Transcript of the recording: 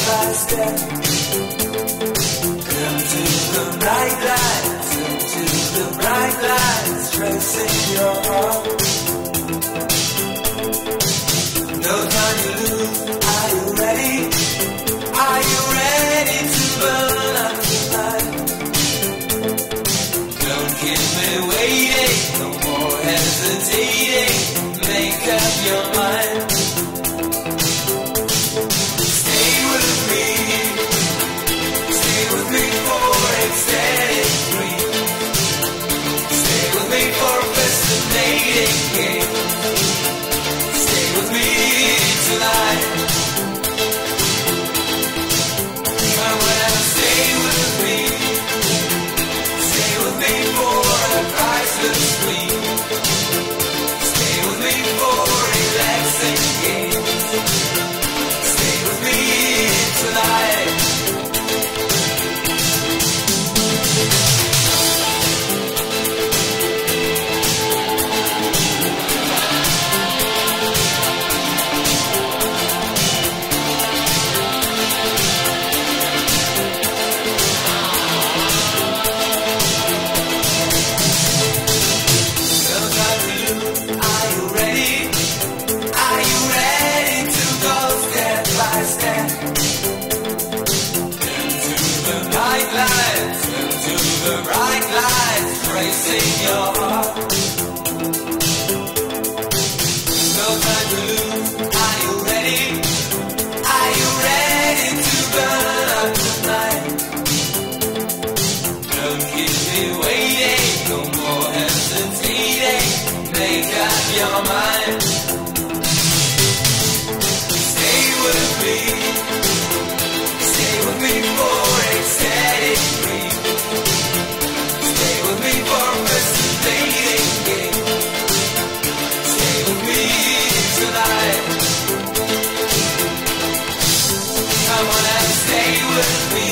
by step. Come to the bright lights, come to the bright lights, tracing your heart. No time to lose, are you ready? Are you ready to burn up tonight? Don't keep me waiting, no more hesitating, make up your mind. Stay with me for ecstatic dream. Stay with me for a fascinating game. Stay with me tonight. Come on, stay with me for a priceless dream. Stay with me for relaxing games. Stay with me tonight. The bright lights racing your heart. No time to lose. Are you ready? Are you ready to burn up tonight? Don't keep me waiting, no more hesitating. Make up your mind. Stay with me for ecstatic dream. Stay with me for a fascinating game. Stay with me tonight. Come on and stay with me